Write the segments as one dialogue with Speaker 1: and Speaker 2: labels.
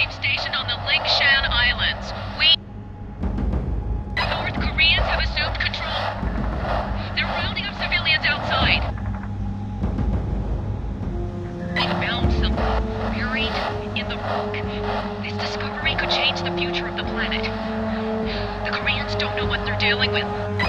Speaker 1: team stationed on the Lingshan Islands. The North Koreans have assumed control. They're rounding up civilians outside. They found something buried in the rock. This discovery could change the future of the planet. The Koreans don't know what they're dealing with.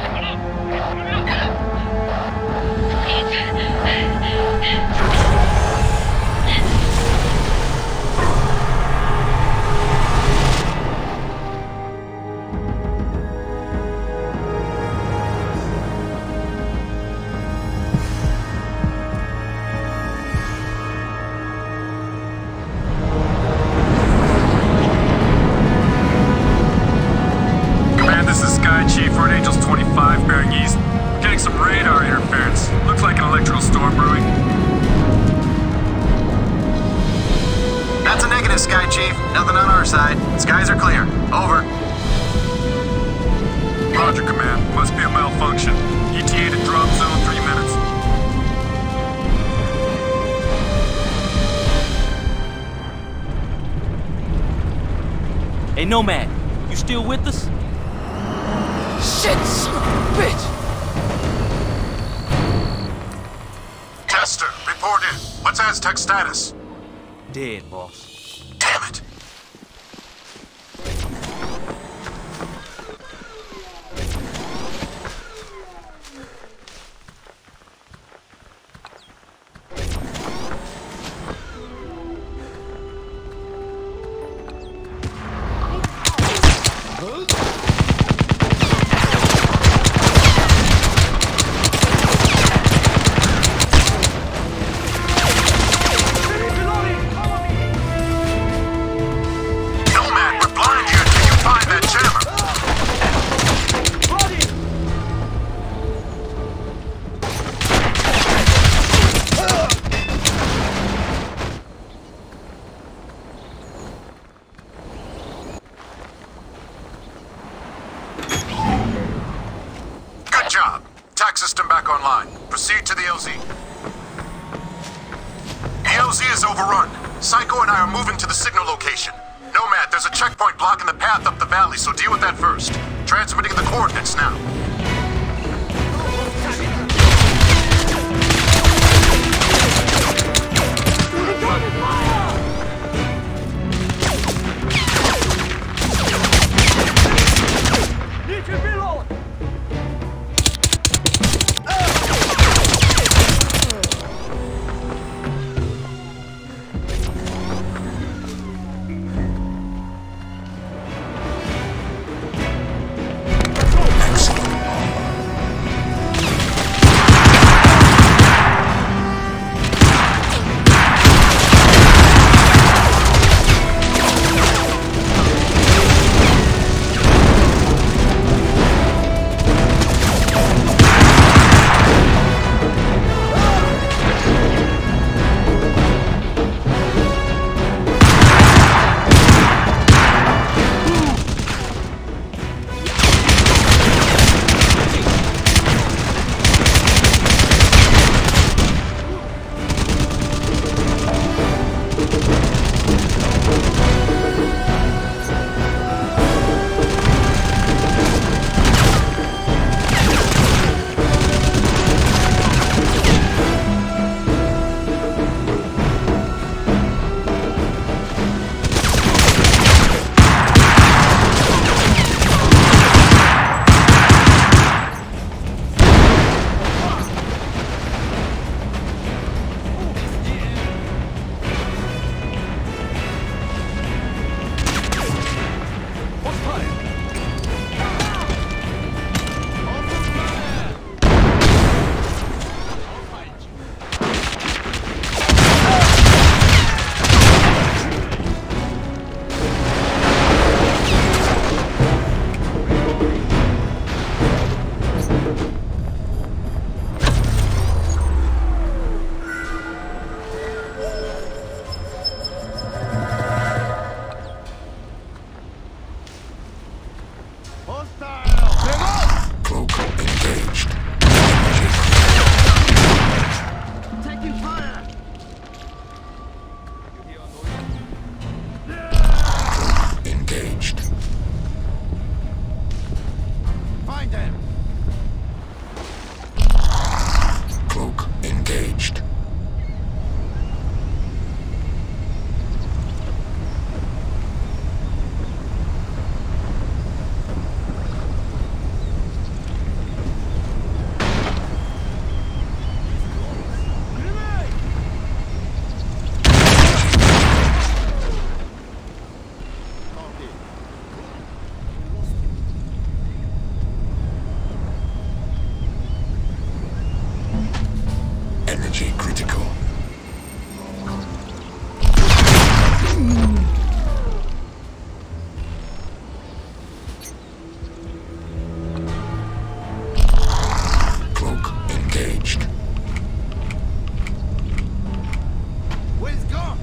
Speaker 2: Chief, Red Angels 25, bearing east. Getting some radar interference. Looks like an electrical storm brewing.
Speaker 3: That's a negative, Sky Chief. Nothing on our side. Skies are clear. Over.
Speaker 2: Roger, Command. Must be a malfunction. ETA to drop zone 3 minutes.
Speaker 4: Hey, Nomad. You still with us? Shit, son of a bitch!
Speaker 3: Tester, report in. What's Aztec status?
Speaker 4: Dead, boss.
Speaker 3: Damn it. System back online. Proceed to the LZ. The LZ is overrun. Psycho and I are moving to the signal location. Nomad, there's a checkpoint blocking the path up the valley, so deal with that first. Transmitting the coordinates now.
Speaker 5: Need to reload!
Speaker 3: critical. Cloak engaged.
Speaker 5: Where's it gone?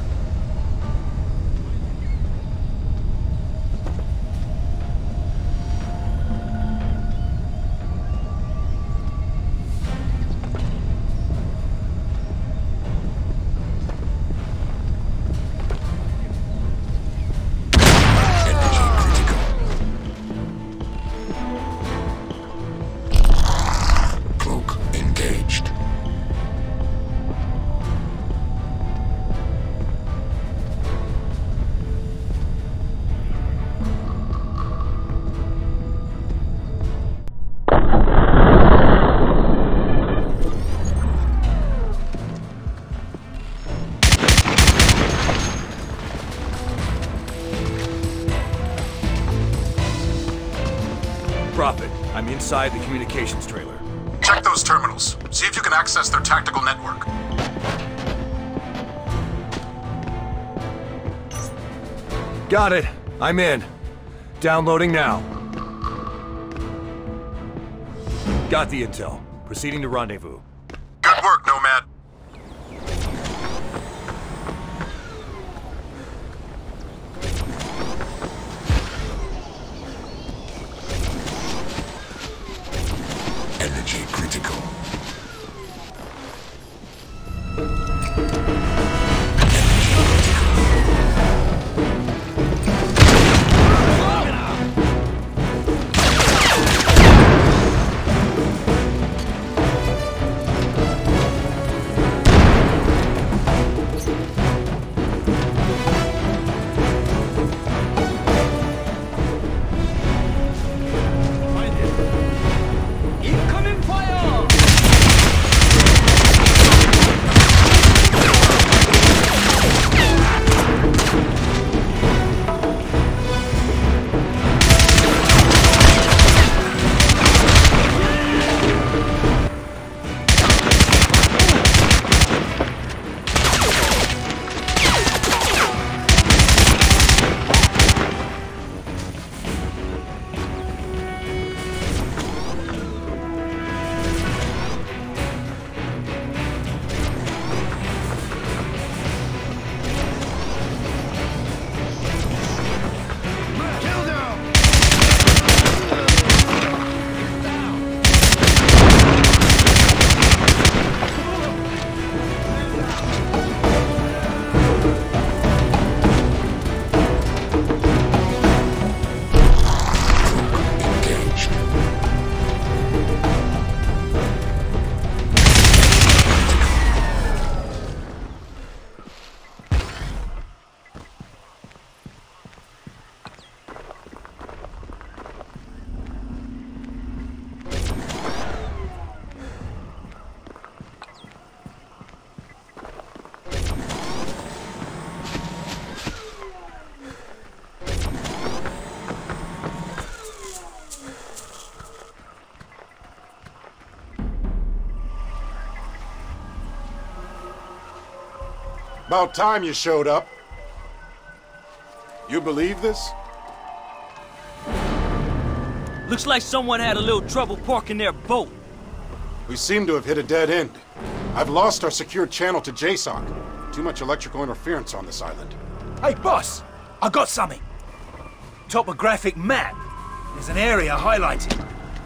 Speaker 6: Prophet, I'm inside the communications trailer.
Speaker 3: Check those terminals. See if you can access their tactical network.
Speaker 6: Got it. I'm in. Downloading now. Got the intel. Proceeding to rendezvous.
Speaker 3: Good work, Nomad. Energy critical.
Speaker 4: Incoming fire!
Speaker 5: About time you showed up. You believe this?
Speaker 4: Looks like someone had a little trouble parking their boat.
Speaker 5: We seem to have hit a dead end. I've lost our secure channel to JSOC. Too much electrical interference on this island.
Speaker 7: Hey, boss! I got something. Topographic map. There's an area highlighted.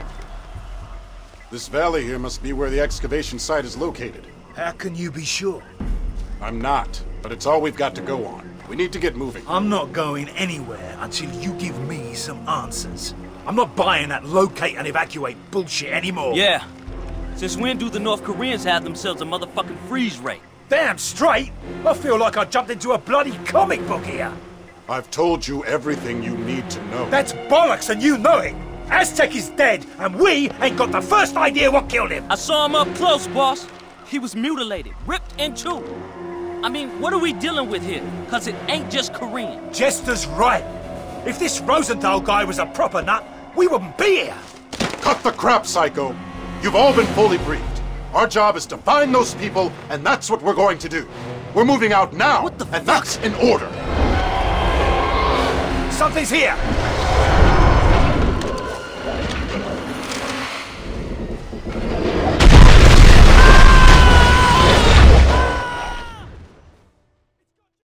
Speaker 5: This valley here must be where the excavation site is located.
Speaker 7: How can you be sure?
Speaker 5: I'm not, but it's all we've got to go on. We need to get moving.
Speaker 7: I'm not going anywhere until you give me some answers. I'm not buying that locate and evacuate bullshit anymore.
Speaker 4: Yeah. Since when do the North Koreans have themselves a motherfucking freeze rate?
Speaker 7: Damn straight! I feel like I jumped into a bloody comic book here.
Speaker 5: I've told you everything you need to know.
Speaker 7: That's bollocks and you know it! Aztec is dead, and we ain't got the first idea what killed him!
Speaker 4: I saw him up close, boss. He was mutilated, ripped in two. I mean, what are we dealing with here? Cause it ain't just Korean.
Speaker 7: Jester's right. If this Rosenthal guy was a proper nut, we wouldn't be here.
Speaker 5: Cut the crap, Psycho! You've all been fully briefed. Our job is to find those people, and that's what we're going to do. We're moving out now,
Speaker 4: What the
Speaker 5: and
Speaker 4: fuck?
Speaker 5: that's in order.
Speaker 7: Something's here!